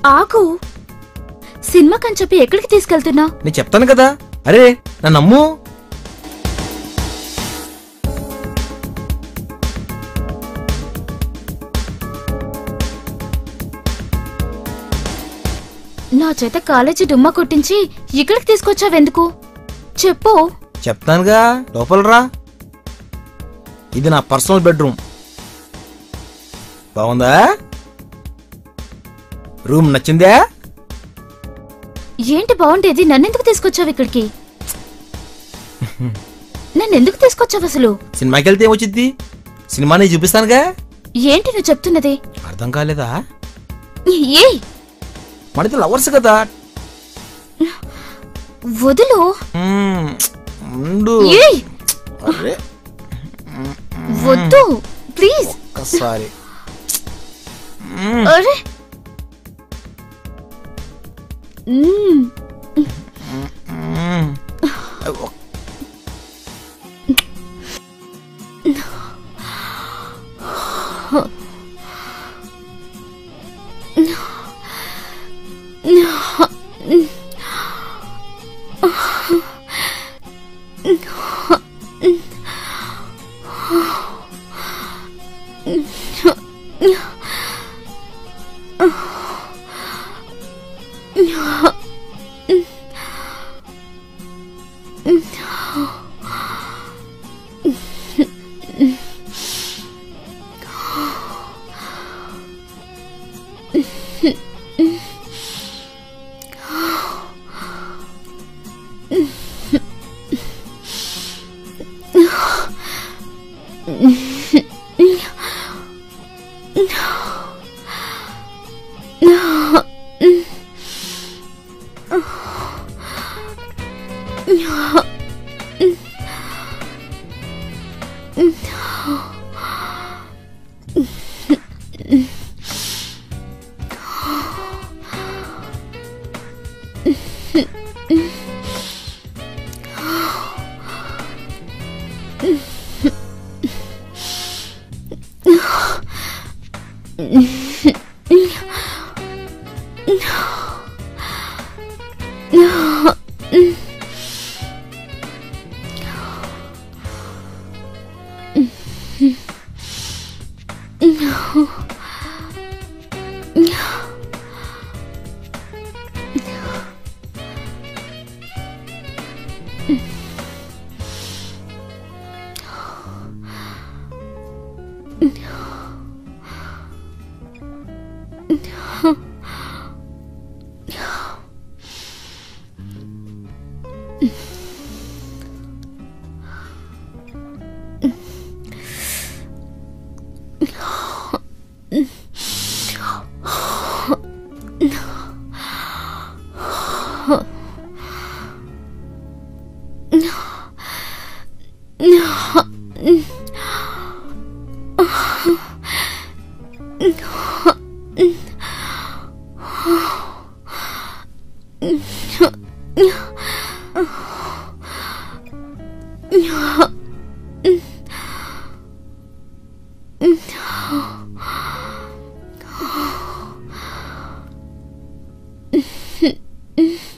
ఆగు. సినిమాకని చెప్పి ఎక్కడికి తీసుకెళ్తున్నా? నేను చెప్తాను కదా. అరే నా నమ్ము. నా చేత కాలేజీ డుమ్మా కొట్టించి ఇక్కడికి తీసుకొచ్చావెందుకు? చెప్పు. చెప్తానుగా, లోపలరా. ఇది నా పర్సనల్ బెడ్రూమ్. బాగుందా? రూమ్ నచ్చిందా? ఏంటి బాగుండేది? నన్నెందుకు తీసుకొచ్చావు ఇక్కడికి? నన్నెందుకు తీసుకొచ్చావు అసలు? సినిమాకి వెళ్తే ఏమొచ్చింది? సినిమాని చూపిస్తానుగా. ఏంటి నువ్వు చెప్తున్నది? అర్థం కాలేదా? ఏ మనది లవర్స్ కదా. వదులు. వద్దు ప్లీజ్. ఒక్కసారి. అరే Mm-hmm.